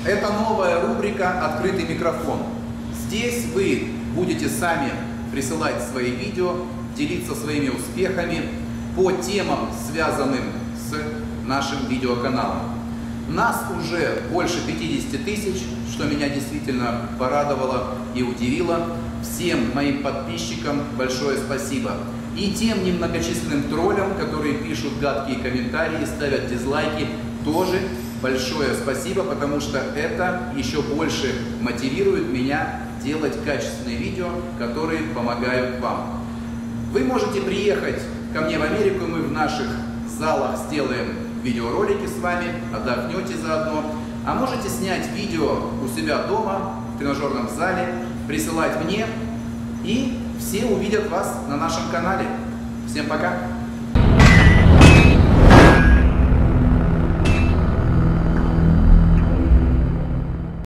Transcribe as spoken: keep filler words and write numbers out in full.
Это новая рубрика «Открытый микрофон». Здесь вы будете сами присылать свои видео, делиться своими успехами по темам, связанным с нашим видеоканалом. Нас уже больше пятидесяти тысяч, что меня действительно порадовало и удивило. Всем моим подписчикам большое спасибо. И тем немногочисленным троллям, которые пишут гадкие комментарии, ставят дизлайки, тоже большое спасибо, потому что это еще больше мотивирует меня делать качественные видео, которые помогают вам. Вы можете приехать ко мне в Америку, мы в наших залах сделаем видеоролики с вами, отдохнете заодно, а можете снять видео у себя дома, в тренажерном зале, присылать мне, и все увидят вас на нашем канале. Всем пока!